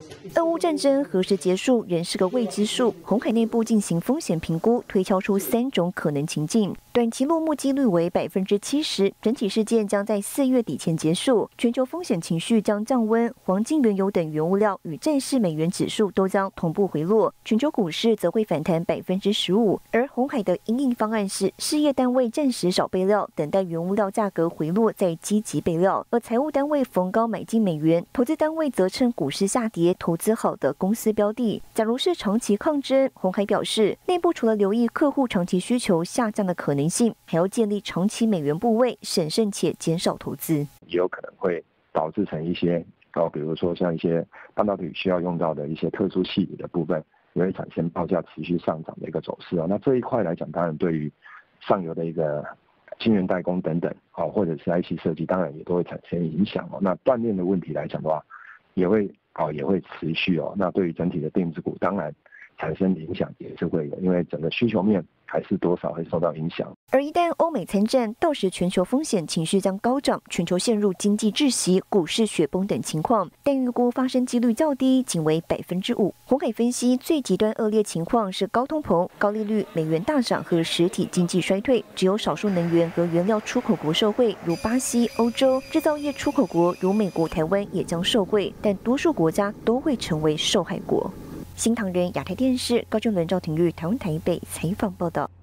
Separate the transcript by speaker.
Speaker 1: 俄乌战争何时结束仍是个未知数。鸿海内部进行风险评估，推敲出3种可能情境。短期落幕几率为70%，整体事件将在4月底前结束。全球风险情绪将降温，黄金、原油等原物料与债市美元指数都将同步回落。全球股市则会反弹15%。而鸿海的因应方案是，事业单位暂时少备料，等待原物料价格回落再积极备料；而财务单位逢高买进美元，投资单位则趁股市下跌投资好的公司标的。假如是长期抗争，鸿海表示，内部除了留意客户长期需求下降的可能性，还要建立长期美元部位，审慎且减少投资。
Speaker 2: 也有可能会导致成一些比如说像一些半导体需要用到的一些特殊细节的部分，也会产生报价持续上涨的一个走势。那这一块来讲，当然对于上游的一个晶圆代工等等或者是 IC 设计，当然也都会产生影响。那断链的问题来讲的话，也会持续。那对于整体的电子股，当然产生影响也是会有，因为整个需求面还是多少会受到影响。
Speaker 1: 而一旦欧美参战，到时全球风险情绪将高涨，全球陷入经济窒息、股市雪崩等情况，但预估发生几率较低，仅为5%。鸿海分析，最极端恶劣情况是高通膨、高利率、美元大涨和实体经济衰退，只有少数能源和原料出口国受惠，如巴西、欧洲；制造业出口国如美国、台湾也将受惠，但多数国家都会成为受害国。新唐人亚太电视高俊伦、赵廷玉台湾台北采访报道。